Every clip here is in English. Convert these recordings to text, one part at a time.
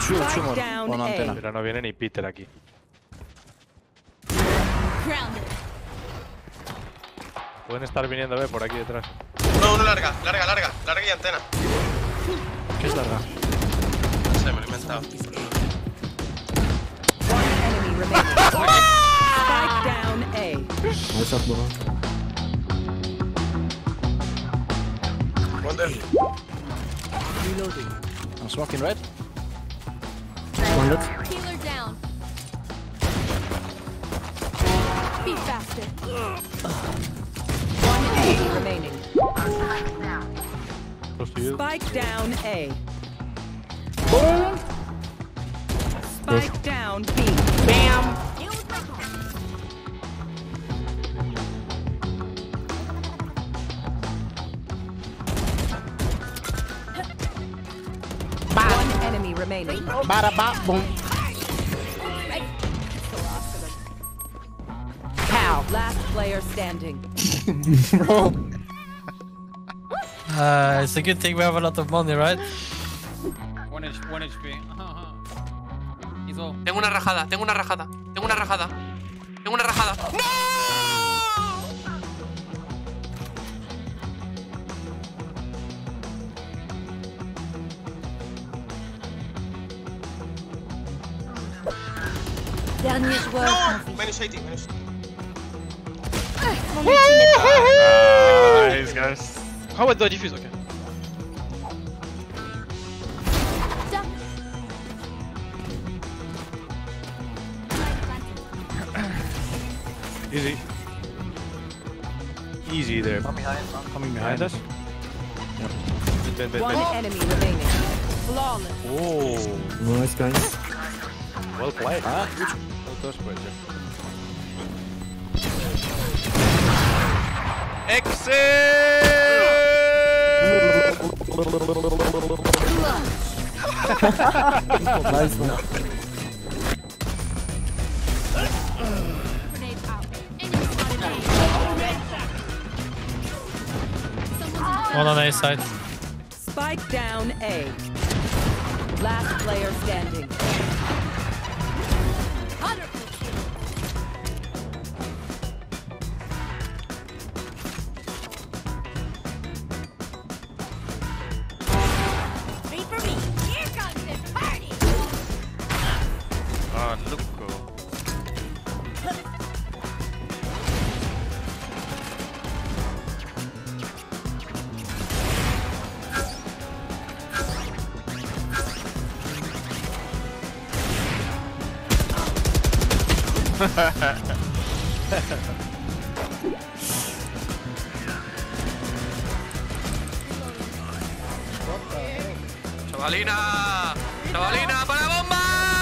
Con antena. Pero no viene ni Peter aquí. Pueden estar viniendo por aquí detrás. No, uno larga y antena. ¿Qué es larga? No sé, me lo he inventado. Spike down A. Nice up, bro. One there. Reloading. I'm smoking red. One lit. Healer down. Be faster. One enemy remaining. Close to you. Spike down A. Spike down B. Bam! One enemy remaining. Bada ba boom. Cow. Last player standing. Bro. It's a good thing we have a lot of money, right? 1 HP. He's low. Tengo una rajada. ¡No! Dernier joueur. No! Minus 80, minus. Nice, guys. How about the defuse? Okay. Easy. Easy there. Coming behind us. One enemy remaining. Flawless. Oh, Nice, guys. well played. Well played. Nice one. Grenade out. Enemy spotted. One on A side. Spike down A. Last player standing. Ready for me. Here comes the party. Ah, look. ¡Chavalina! ¡Chavalina, para bomba!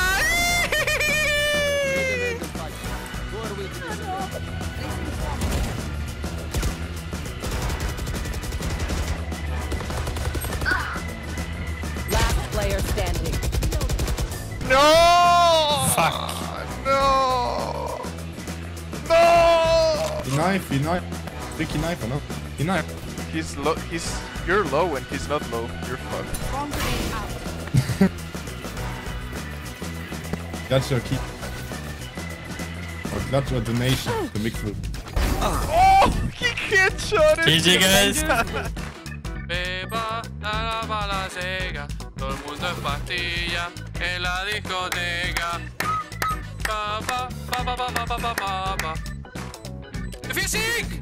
Last player standing. No! Fuck. No! No! He knife. Tricky knife or no? He knife. He's low. You're low and he's not low. You're fucked. Bomb grenade out. That's your key. Or that's your donation to Mixwell. Oh! He can't shot it! GG, guys. Beba, la bala sega. Todo el mundo es pastilla en la discoteca. Pa pa pa pa pa pa pa pa pa. Fishing!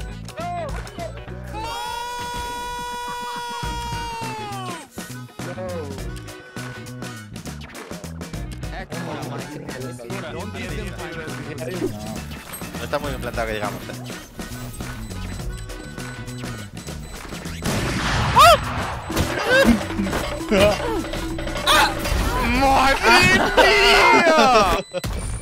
No está muy bien plantado que digamos, ¡Madre mía!